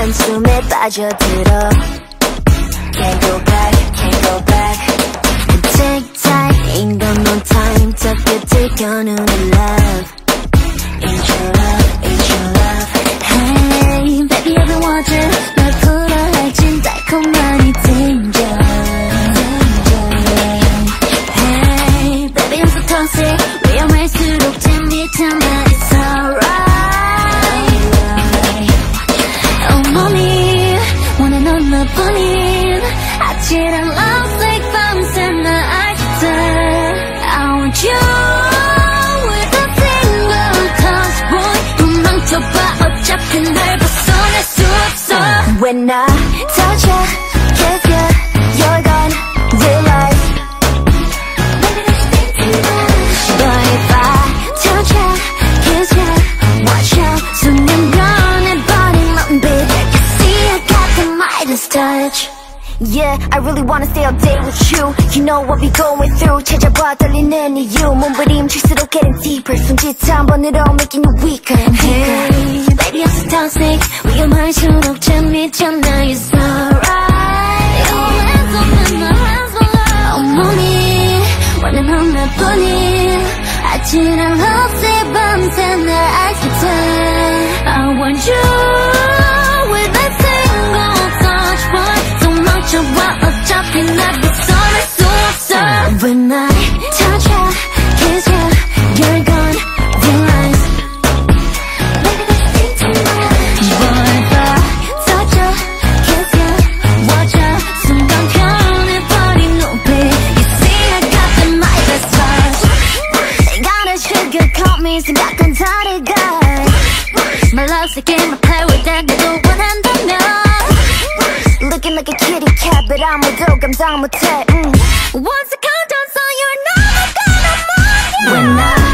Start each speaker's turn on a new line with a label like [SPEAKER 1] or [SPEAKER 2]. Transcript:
[SPEAKER 1] 한숨에 빠져들어. Can't go back, can't go back. Take time, ain't got no time. 저 끝을 겨누는 love. Ain't your love, ain't your love. Hey, baby I've been watching. 널 풀어할진 달콤한 이 danger. Hey, baby I'm so toxic. 위험할수록 재밌잖아. It's alright. 온몸이 원한 너뿐인 아찔한 lovesick 밤새 날 알게 돼. I want you with a single touch boy. 도망쳐봐 어차피 날 벗어날 수 없어. When I touch you, kiss you, you're gone, realize maybe that's been too much. But if I touch you, kiss you, watch out 순간 변해버린 맘 babe. You see I got the Midas touch. Yeah, I really wanna stay all day with you. You know what we going through. 찾아봐 떨리는 이유. 몸부림칠수록 getting deeper. 손짓 한 번으로 making you weaker. Hey, baby I'm so toxic. 위험할수록 재밌잖아. It's alright. Your hands on me, my hands on love. 온몸이 원하는 나뿐인 아찔한 lovesick 밤새 날 알게 돼. I want you with that single touch boy. 어차피 날 벗어날 수 없어. When I touch you, kiss you, you're gone, realize maybe that's been too much. But if I touch you, kiss you, watch out 순간 변해버린 눈빛. You see I got the Midas touch. Ain't gotta sugarcoat me 생각은 다르게. My love's a game I play with that 너도 원한다면. Looking like a kitty cat, but 아무도 감당 못해. Once I count down, so you're never gonna move. When I